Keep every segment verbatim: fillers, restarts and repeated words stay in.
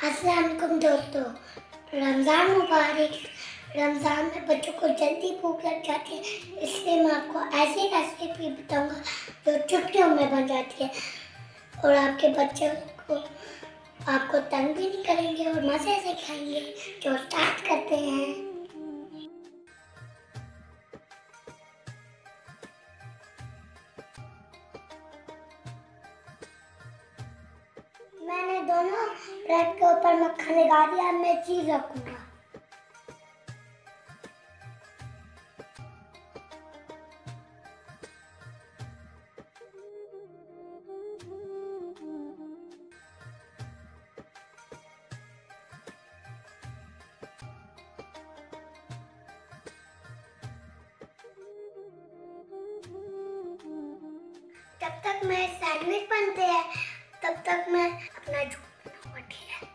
अस्सलाम वालेकुम दोस्तों, रमज़ान मुबारक। रमज़ान में बच्चों को जल्दी भूख लग जाती है, इसलिए मैं आपको ऐसी रेसिपी बताऊंगा जो चुटकियों में बन जाती है और आपके बच्चों को आपको तंग भी नहीं करेंगे और मज़े से खाएंगे। तो स्टार्ट करते हैं। मैंने दोनों ब्रेड के ऊपर मक्खन लगा दिया, मैं चीज़ रखूँगा। जब तक मैं सैंडविच बनते हैं तब तक मैं अपना जूस बनाऊंगा, ठीक है।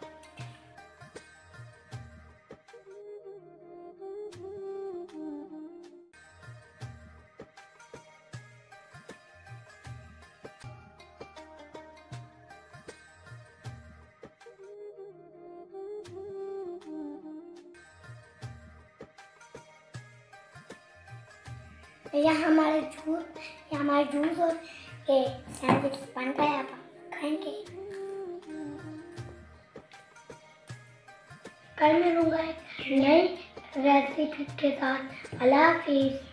यह हमारे जूस ये हमारे जूस और ये सैंडविच बन रहा है, आप खाएंगे। कल मिलूंगा एक नई रेसिपी के साथ। अल्लाह हाफिज़।